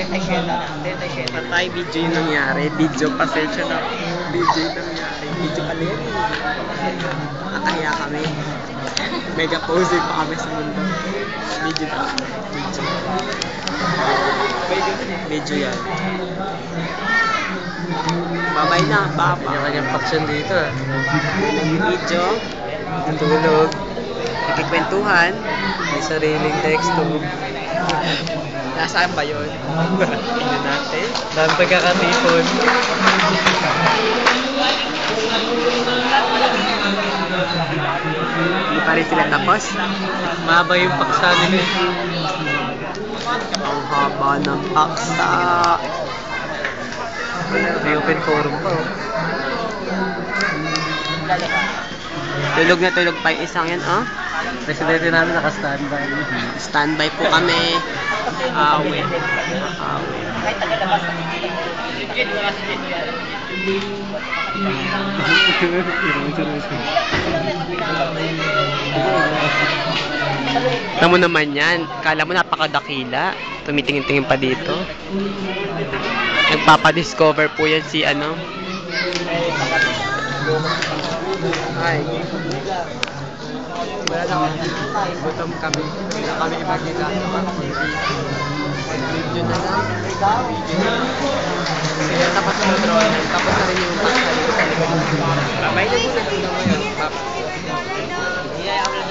Patay, video yung nangyari. Video, pasensya na. Video yung nangyari. Video pala yan. Nakaya kami. Mega posing pa kami sa mundo. Video na. Video yan. Babay na, baba. Kanya-kanyang faction dito. Video. Tulog. Ikikwentuhan. May sariling teksto. Nasaan ba yun? Tingnan natin. Dami pagkakatipon. Hindi pa rin sila tapos. Mahaba yung paksa nila. Ang haba ng paksa. May open forum pa. Tulog na tulog pa yung isang yan, oh. Presidente namin naka-standby. Standby po kami. Awit. Tamo naman yan. Kala mo napakadakila. Tumitingin-tingin pa dito. Nagpapadiscover po yan si ano. Ay. Wala na kami. Gutom kami. Hindi na kami ibagila. Video na lang. Sige, tapos na drone. Tapos na rin yung paksa. Babay na muna. Tingnan mo yun.